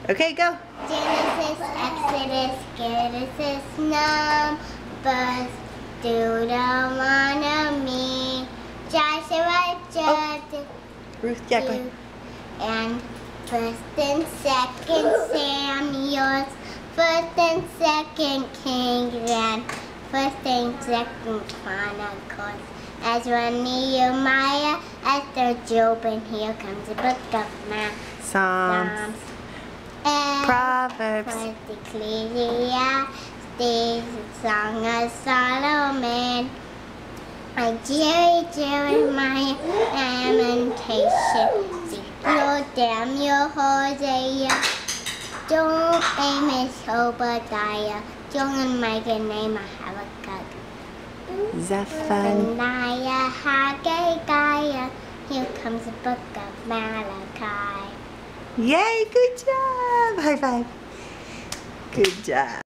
Okay, go. Genesis, Exodus, Genesis, Numbers, Deuteronomy, Joshua, Judges, Ruth, yeah, go ahead. and First and Second Samuel, First and Second Kings, and First and Second Chronicles, Ezra, Nehemiah, Esther, Job, and here comes the book of Psalms. And Proverbs. Ecclesiastes, Song of Solomon, Jeremiah, Lamentation, Ezekiel, Daniel, Hosea, Joel, Amos, Obadiah, Joel, and Micah, Nehemiah, Habakkuk, Zephaniah, Haggai, here comes the book of Malachi. Yay, good job. High five. Good job.